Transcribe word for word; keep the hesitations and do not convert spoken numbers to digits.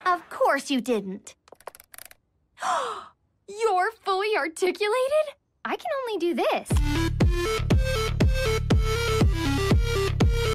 Of course you didn't. You're fully articulated? I can only do this.